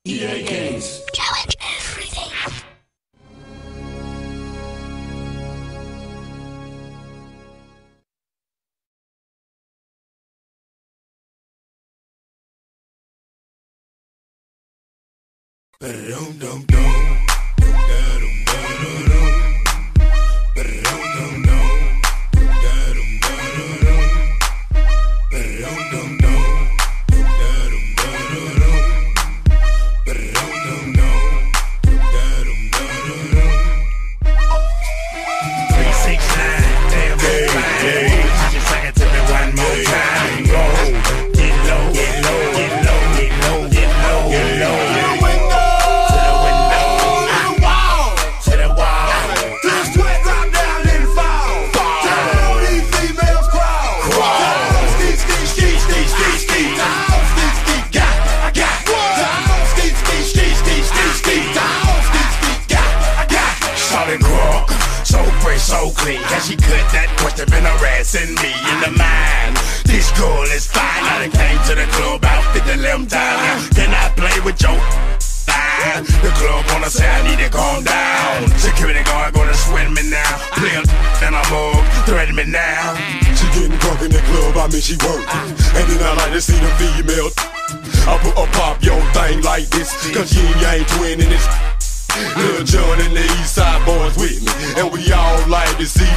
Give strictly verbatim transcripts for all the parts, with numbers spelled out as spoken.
E A Games. Challenge everything. Ba-dum dum dum. Da-dum da-da-dum. Ba-dum dum dum. Da-dum da-da-dum. Ba-dum dum dum. Da-dum da-da-dum. Ba-dum dum dum. Da-dum da-da-dum. three six nine, damn hey, hey. Just sing it to me one more time. Roll, get low, get low, get low, get low, get low, get low. So clean, can she cut that question been harassing me in the mind? This girl is fine, I done came to the club out at the limb time. Can I play with your line? The club wanna say I need to calm down. Security guard gonna sweat me now. Play a and I'm up, threaten me now. She getting drunk in the club, I mean she work. And then I like to see the female. I put a pop your thing like this, cause you ain't twinning this. Lil' John and the East Side boys with me, and we all like to see.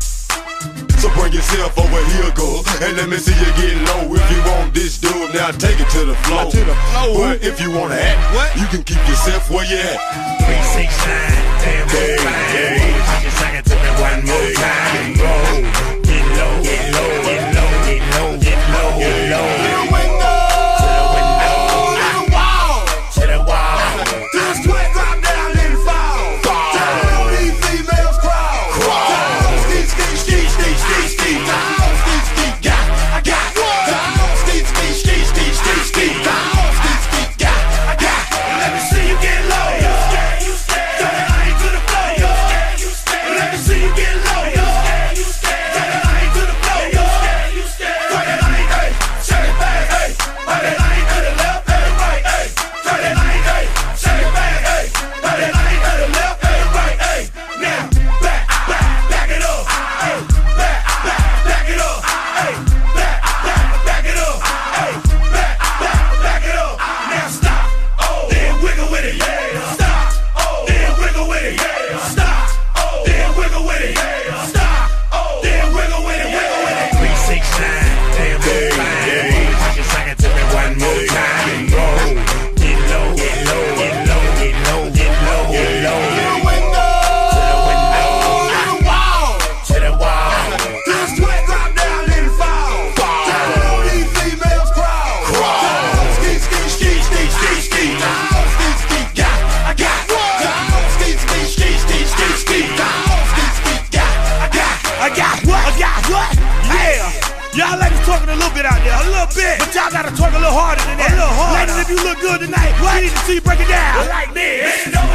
So bring yourself over here, girl, and let me see you get low. If you want this dude, now take it to the floor. To the floor. But if you wanna act, what? You can keep yourself where you at. three six nine, damn hey, hey. Just sing it to me one more time. Roll, get low, get low, get low, get low, get low, get low. To the window, to the window, to the wall, to the wall. Till the sweat drop down and fall. Down on these females crawl. Down, ski, ski, ski, ski, ski, ski. Down, ski, ski, got, I got. Down, ski, ski, ski, ski, ski, ski. Down, ski, ski, got, I got. Let me see you get low. You scared, you scared. Turn the line to the floor. You scared, you scared. Let me see you get low. You scared, you scared. Turn the line to the floor. You scared, you scared. Turn the line, hey, shake it back, hey. Turn the line to the left and right, hey. Turn the line, hey, shake it back, hey. Turn the line to the left and right, hey. Now, back, back, back it up, hey. Back, back, back it up, hey. Back, back, back it up, hey. Back, back, back it up. Now stop, oh, then wiggle with it, yeah. Stop, oh, then wiggle with it, yeah. Stop, oh, then wiggle with it, yeah. Stop, oh, then wiggle with it, wiggle with it. three six nine, damn hey, hey. Just sing it to me one more time. Roll, get low, get low, get low, get low, get low, get low. To the window, To the window, to the wall. to the wall. Till the sweat drop down and fall. Down on these females crawl. Down, ski, ski, ski, ski, ski, ski. Down, ski, ski, got, I got. Down, ski, ski, ski, ski, ski, ski. Down, ski, ski, got, I got. I got what? I got what? Yeah. Y'all ladies talking a little bit out there, a little bit, but y'all gotta talk a little harder than that. A little harder. Ladies, if you look good tonight, we need to see you break it down. Like this.